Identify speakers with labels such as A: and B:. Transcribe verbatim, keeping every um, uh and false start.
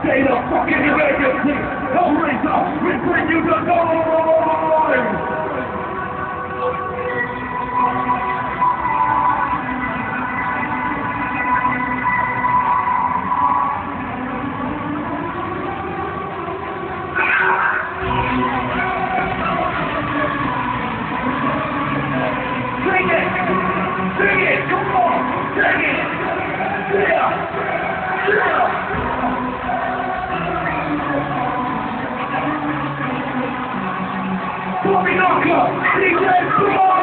A: Say the fucking emergency. Hellraiser, we bring you the noise. Sing it! Sing it! Come on! Sing it! Yeah! Yeah! Bobby Knocker! D J Bro!